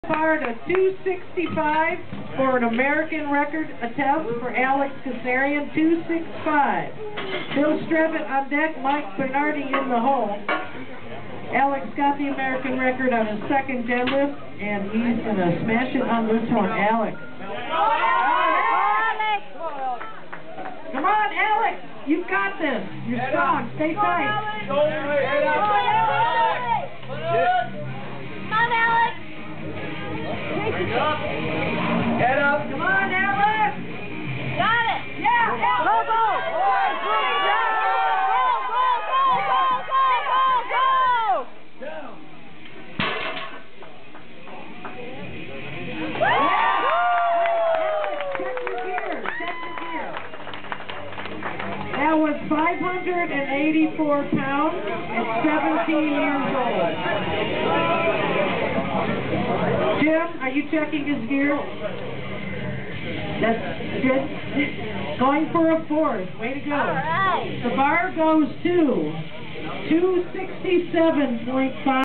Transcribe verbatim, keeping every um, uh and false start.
Bar to two sixty-five for an American record attempt for Alex Kizirian, two sixty-five. Bill Strevitt on deck, Mike Bernardi in the hole. Alex got the American record on his second deadlift, and he's going to smash it on this one. Alex. Come on, Alex. You've got this. You're strong. Stay tight. Come on, Alex. Head up. Come on, Alex. Got it. Yeah. yeah. Go, go. Go, go, go, go, go, go, go, go. Check your gear. Check your gear. That was five hundred eighty-four pounds at seventeen years old. Jim, are you checking his gear? That's good. Going for a fourth. Way to go. All right. The bar goes to two sixty-seven point five.